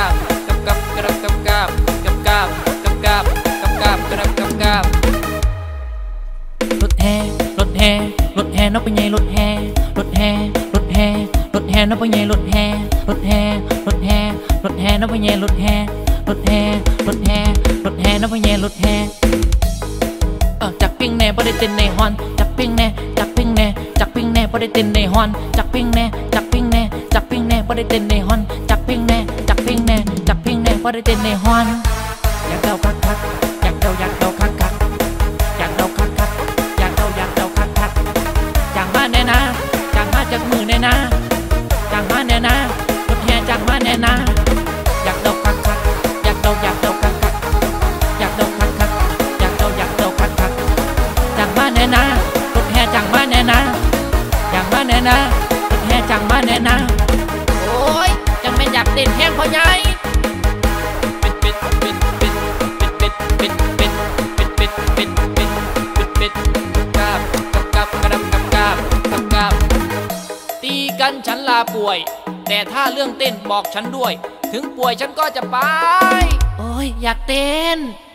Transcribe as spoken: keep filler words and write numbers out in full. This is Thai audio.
บกับกับกระกับกับกับกับกับกับกับกับกระกับกับรถแห่รถแห่รถแห่น้องเป็นไงรถแห่รถแห่รถแห่รถแห่น้องเป็นไงรถแห่รถแห่รถแห่รถแห่น้องเป็นไงรถแห่รถแห่รถแห่รถแห่น้องเป็นไงรถแห่เออจักปิ้งแน่บ่ได้เต้นในฮอนจักปิ้งแน่จักปิ้งแน่จักปิ้งแน่บ่ได้เต้นในฮอนจักปิ้งแน่จักปิ้งแน่จักปิ้งแน่บ่ได้เต้นในฮอนจักปิ้งแน่จักปิ้งแน่จักปิ้งแน่บ่ได้เต้นในฮอนอยากเดาคักคักอยากเดาอยากเดาคักคักอยากเดาคักคักอยากเดาอยากเดาคักคักจางมาแน่นะจางมาจากมือแน่นะจางมาแน่นะรถแห่จางมาแน่นะอยากเดาคักคักอยากเดาอยากเดาคักคักอยากเดาคักคักอยากเดาอยากเดาคักคักจางมาแน่นะรถแห่จางมาแน่นะจางมาแน่นะรถแห่จางมาแน่นะโอ้ยจังไม่อยากเต้นแห้งพอใหญ่ปิดปิดปิดปิดปิดปิดปิดปิดปิดปิดปิดปิดปิดปิดกาบกับกับกระดับกับกาบกับกาบตีกันฉันลาป่วยแต่ถ้าเรื่องเต้นบอกฉันด้วยถึงป่วยฉันก็จะไปโอ้ยอยากเต้น